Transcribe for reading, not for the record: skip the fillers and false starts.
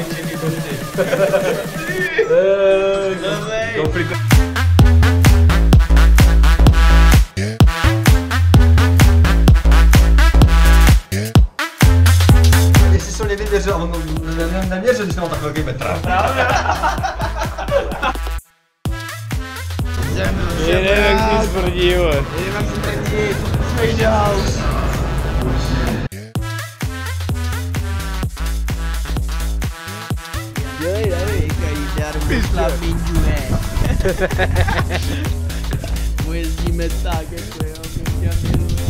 paličený boty. Jestli jsem nevyvěřil, on neměřil, když jsem mal tak velký metr. Právě. Jdem, jak si smrdí, vole. Jdem, jak si smrdí. Smrdí house. Dělej, dávej, kajíďáru, slamindu, Jezdíme tak, jako jo,